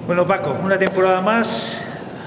Bueno, Paco, una temporada más,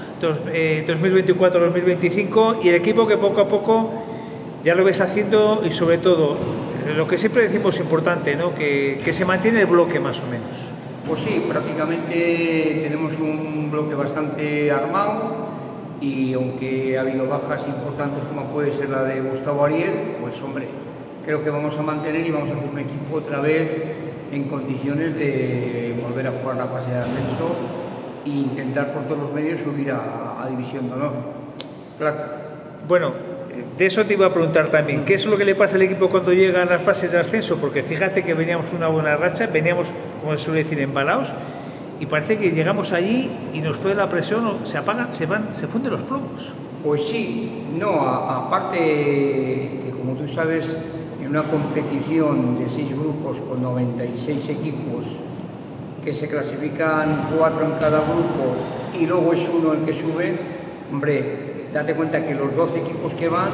2024-2025, y el equipo que poco a poco ya lo ves haciendo, y sobre todo, lo que siempre decimos importante, ¿no? que se mantiene el bloque más o menos. Pues sí, prácticamente tenemos un bloque bastante armado, y aunque ha habido bajas importantes como puede ser la de Gustavo Ariel, pues hombre, creo que vamos a mantener y vamos a hacer un equipo otra vez en condiciones de volver a jugar la fase de ascenso e intentar por todos los medios subir a División de Honor. Plata. Bueno, de eso te iba a preguntar también, ¿qué es lo que le pasa al equipo cuando llega a las fases de ascenso? Porque fíjate que veníamos una buena racha, veníamos, como se suele decir, embalados, y parece que llegamos allí y nos puede la presión, se apagan, se funden los plomos. Pues sí, no, aparte que como tú sabes, en una competición de 6 grupos con 96 equipos, que se clasifican 4 en cada grupo y luego es uno el que sube, hombre, date cuenta que los 12 equipos que van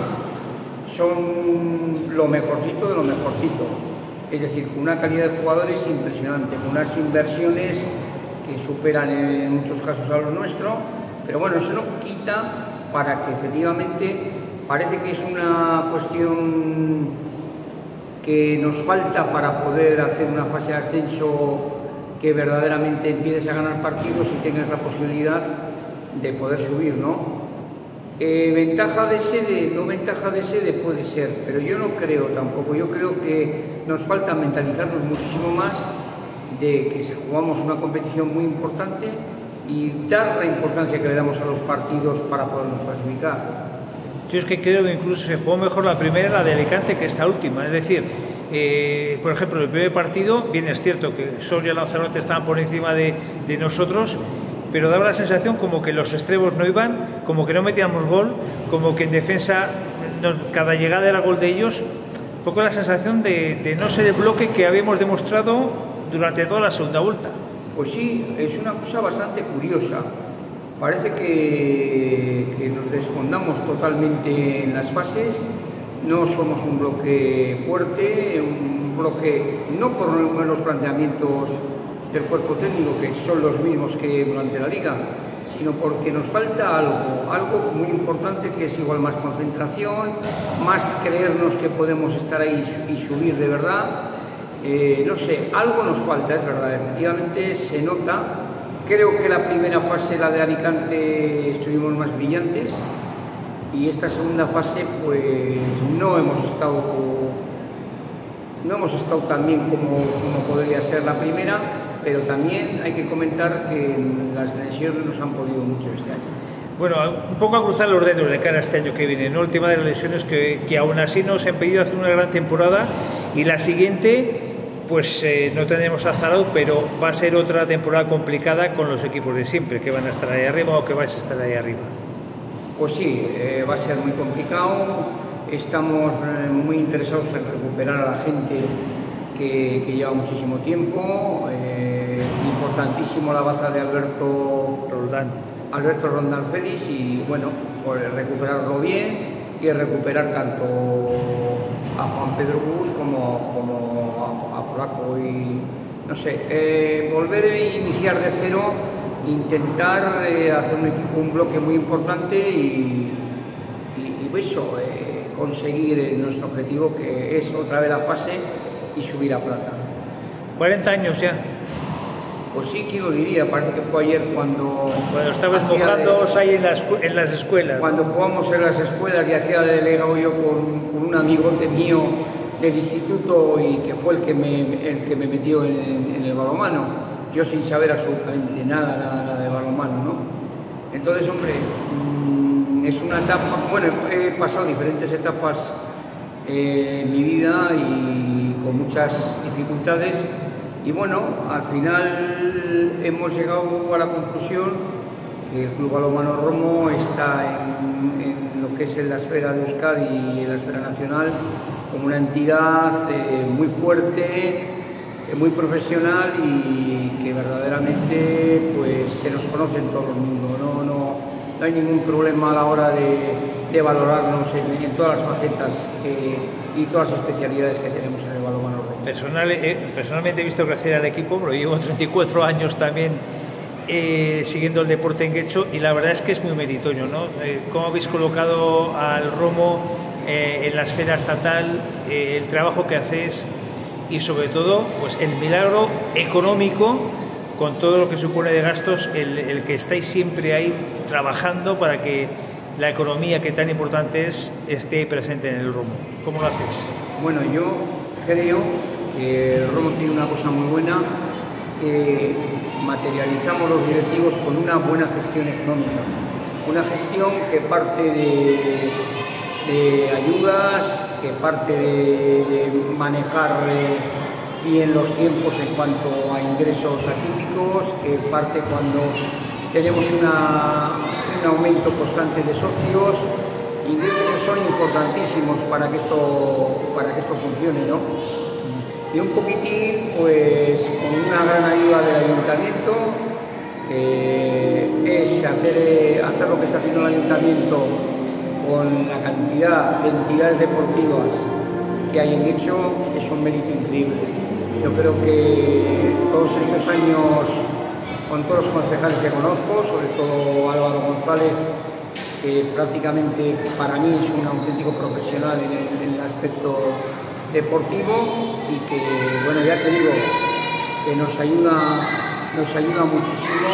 son lo mejorcito de lo mejorcito. Es decir, con una calidad de jugadores impresionante, con unas inversiones que superan en muchos casos a lo nuestro, pero bueno, eso no quita para que efectivamente parece que es una cuestión que nos falta para poder hacer una fase de ascenso que verdaderamente empieces a ganar partidos y tengas la posibilidad de poder subir, ¿no? Ventaja de sede, no ventaja de sede puede ser, pero yo no creo tampoco. Yo creo que nos falta mentalizarnos muchísimo más de que jugamos una competición muy importante y dar la importancia que le damos a los partidos para podernos clasificar. Yo es que creo que incluso se jugó mejor la primera, la de Alicante, que esta última. Es decir, por ejemplo, el primer partido, bien es cierto que Soria y Lanzarote estaban por encima de nosotros, pero daba la sensación como que los extremos no iban, como que no metíamos gol, como que en defensa cada llegada era gol de ellos. Un poco la sensación de no ser el bloque que habíamos demostrado durante toda la segunda vuelta. Pues sí, es una cosa bastante curiosa. Parece que nos desfondamos totalmente en las fases, no somos un bloque fuerte, un bloque no por los planteamientos del cuerpo técnico, que son los mismos que durante la liga, sino porque nos falta algo muy importante, que es igual más concentración, más creernos que podemos estar ahí y subir de verdad. No sé, algo nos falta, es verdad, efectivamente se nota. Creo que la primera fase, la de Alicante, estuvimos más brillantes, y esta segunda fase pues no hemos estado tan bien como podría ser la primera, pero también hay que comentar que las lesiones nos han podido mucho este año. Bueno, un poco a cruzar los dedos de cara a este año que viene, ¿no? El tema de las lesiones que aún así nos ha impedido hacer una gran temporada, y la siguiente pues no tendremos a Zarau, pero va a ser otra temporada complicada con los equipos de siempre, que van a estar ahí arriba o que vais a estar ahí arriba. Pues sí, va a ser muy complicado. Estamos muy interesados en recuperar a la gente que lleva muchísimo tiempo. Importantísimo la baza de Alberto Roldán Félix, y bueno, pues recuperarlo bien y recuperar tanto a Juan Pedro Bus como a Polaco, y no sé, volver a iniciar de cero, intentar hacer un bloque muy importante y eso, conseguir nuestro objetivo, que es otra vez la fase y subir a plata. 40 años ya. Pues sí, ¿quién lo diría? Parece que fue ayer cuando estabas mojándoos ahí en las escuelas. Cuando jugamos en las escuelas y hacía de delegado yo con un amigote mío del instituto, y que fue el que me metió en el balonmano, yo sin saber absolutamente nada de balonmano, ¿no? Entonces, hombre, es una etapa, bueno, he pasado diferentes etapas en mi vida y con muchas dificultades. Y bueno, al final hemos llegado a la conclusión que el Club Balonmano Romo está en lo que es en la esfera de Euskadi y en la esfera nacional como una entidad muy fuerte, muy profesional, y que verdaderamente pues se nos conoce en todo el mundo. No hay ningún problema a la hora de valorarnos en todas las facetas y todas las especialidades que tenemos en el balonmano rojo. Personalmente he visto crecer al equipo, pero llevo 34 años también siguiendo el deporte en Guecho, y la verdad es que es muy meritorio, ¿no? ¿Cómo habéis colocado al Romo en la esfera estatal, el trabajo que hacéis y sobre todo pues el milagro económico con todo lo que supone de gastos, el que estáis siempre ahí trabajando para que la economía, que tan importante es, esté presente en el Romo? ¿Cómo lo hacéis? Bueno, yo creo que el Romo tiene una cosa muy buena, que materializamos los directivos con una buena gestión económica, una gestión que parte de ayudas, que parte de manejar bien los tiempos en cuanto a ingresos atípicos, que parte cuando tenemos un aumento constante de socios, ingresos que son importantísimos para que esto funcione, ¿no? Y un poquitín, pues, con una gran ayuda del ayuntamiento, es hacer lo que está haciendo el ayuntamiento con la cantidad de entidades deportivas que hay en Guecho, es un mérito increíble. Yo creo que todos estos años, con todos los concejales que conozco, sobre todo Álvaro González, que prácticamente para mí es un auténtico profesional en el aspecto deportivo, y que, bueno, ya te digo, que nos ayuda muchísimo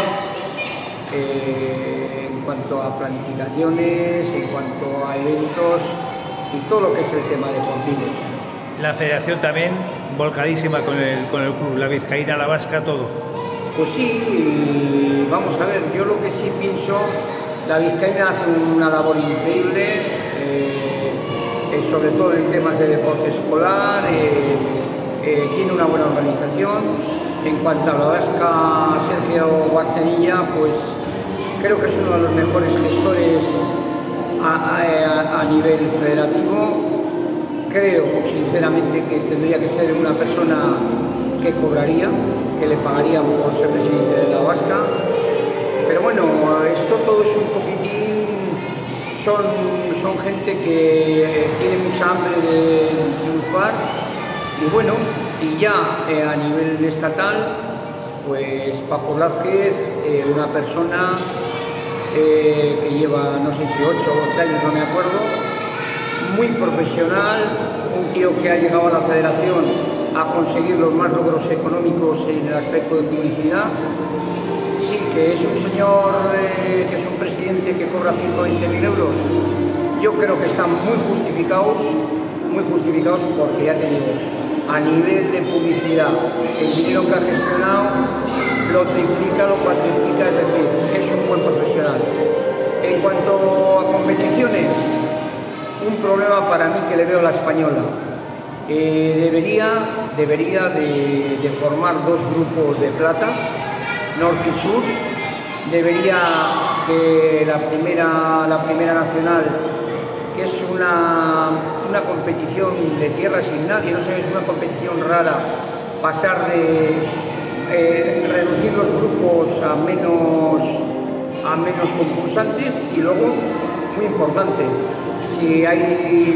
en cuanto a planificaciones, en cuanto a eventos y todo lo que es el tema deportivo. La federación también volcadísima con el club, la vizcaína, la vasca, todo. Pues sí, vamos a ver, yo lo que sí pienso, la vizcaína hace una labor increíble, sobre todo en temas de deporte escolar, tiene una buena organización. En cuanto a la vasca, Sergio Barcenilla, pues creo que es uno de los mejores gestores a nivel federativo. Creo sinceramente que tendría que ser una persona que cobraría, que le pagaría por ser presidente de la vasca. Pero bueno, esto todo es un poquitín, son gente que tiene mucha hambre de triunfar, y bueno, y ya a nivel estatal, pues Paco Blázquez, una persona que lleva, no sé si 8 o 12 años, no me acuerdo, muy profesional, un tío que ha llegado a la federación a conseguir los más logros económicos en el aspecto de publicidad. Sí, que es un señor, que es un presidente que cobra 120.000 euros. Yo creo que están muy justificados porque, ya te digo, a nivel de publicidad, el dinero que ha gestionado lo triplica, lo cuatriplica, es decir, es un buen profesional. En cuanto a competiciones, un problema para mí que le veo a la Española. Debería de formar 2 grupos de plata, norte y sur. Debería que la primera nacional, que es una competición de tierra sin nadie, no sé, es una competición rara, pasar de reducir los grupos a menos concursantes. Y luego, muy importante, si hay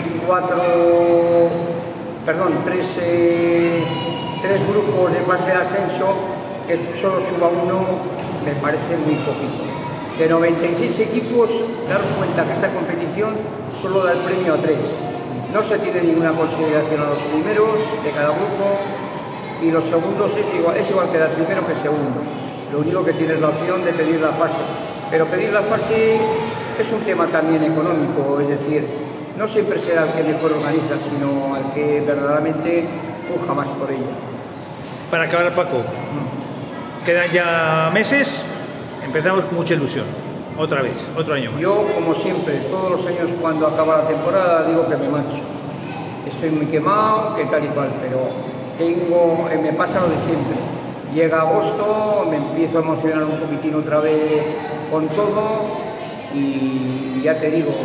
3 grupos de fase de ascenso, que solo suba uno, me parece muy poquito. De 96 equipos, daros cuenta que esta competición solo da el premio a 3. No se tiene ninguna consideración a los primeros de cada grupo, y los segundos es igual que dar primero que segundo. Lo único que tienes la opción de pedir la fase. Pero pedir la fase es un tema también económico, es decir, no siempre será el que mejor organiza, sino al que verdaderamente puja más por ella. Para acabar, Paco, quedan ya meses, empezamos con mucha ilusión, otra vez, otro año más. Yo, como siempre, todos los años cuando acaba la temporada digo que me marcho. Estoy muy quemado, que tal y cual, pero me pasa lo de siempre. Llega agosto, me empiezo a emocionar un poquitín otra vez con todo, y ya te digo,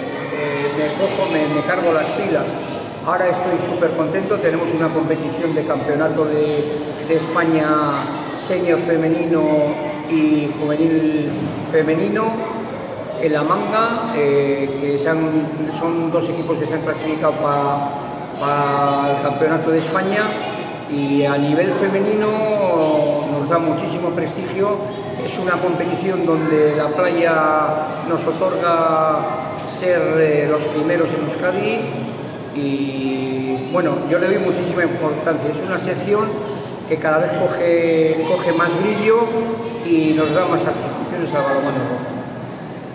me cargo las pilas. Ahora estoy súper contento, tenemos una competición de campeonato de España senior femenino y juvenil femenino en La Manga, que son 2 equipos que se han clasificado para el campeonato de España, Y a nivel femenino nos da muchísimo prestigio. Es una competición donde la playa nos otorga ser los primeros en Euskadi y bueno, yo le doy muchísima importancia. Es una sección que cada vez coge más brillo y nos da más aficiones al balonmano.